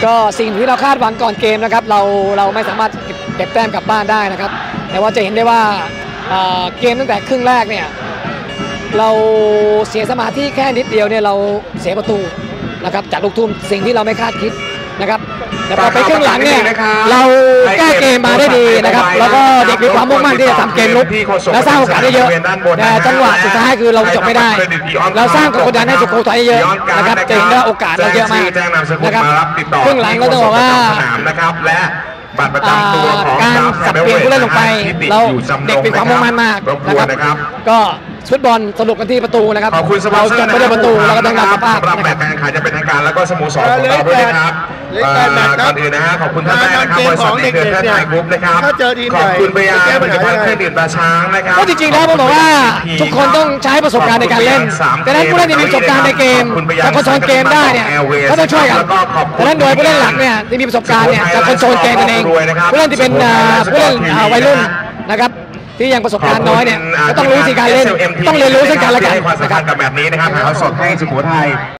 ก็สิ่งที่เราคาดหวังก่อนเกมนะครับเราไม่สามารถเก็บแต้มกลับบ้านได้นะครับแต่ว่าจะเห็นได้ว่าเกมตั้งแต่ครึ่งแรกเนี่ยเราเสียสมาธิแค่นิดเดียวเนี่ยเราเสียประตูนะครับจากลูกทุ่มสิ่งที่เราไม่คาดคิดนะครับแต่พอไปครึ่งหลังเนี่ยเราแก้เกมมาได้ดีนะครับแล้วก็เด็กมีความมุ่งมั่นที่จะทำเกมลุกและสร้างโอกาสได้เยอะแต่จังหวะสุดท้ายคือเราจบไม่ได้เราสร้างกดดันให้สุโขทัยเยอะนะครับจะเห็นว่าโอกาสเราเยอะมากนะครับครึ่งหลังเราต้องบอกว่าและบัตรประจำตัวของการสับเปลี่ยนผู้เล่นลงไปเราเด็กมีความมุ่งมั่นมากนะครับก็ฟุตบอลสรุปกันที่ประตูนะครับขอบคุณสปอนเซอร์ไม่ได้ประตูเราก็ต้องรับสภาพสำหรับแมตช์การแข่งขันจะเป็นทางการแล้วก็สโมสรของเราด้วยนะครับก่อนอื่นนะฮะขอบคุณท่านแม่นะครับบริษัทในเครือไทยกรุ๊ปนะครับขอบคุณไปยังผลิตภัณฑ์เครื่องดื่มตาช้างนะครับก็จริงๆแล้วผมบอกว่าทุกคนต้องใช้ประสบการณ์ในการเล่นแต่นั้นผู้เล่นที่มีประสบการณ์ในเกมจะคอนโทรลเกมได้เนี่ยก็ต้องช่วยกันแต่นั้นโดยผู้เล่นหลักเนี่ยที่มีประสบการณ์เนี่ยจะคอนโทรลเกมกันเองผู้เล่นที่เป็นผู้เล่นวัยรุ่นนะครับที่ยังประสบการณ์น้อยเนี่ยก็ต้องรู้วิธีการเล่นต้องเรียนรู้ซึ่งกันและกันนะครับกับแบบนี้นะครับถ่ายทอดสดให้สุโขทัย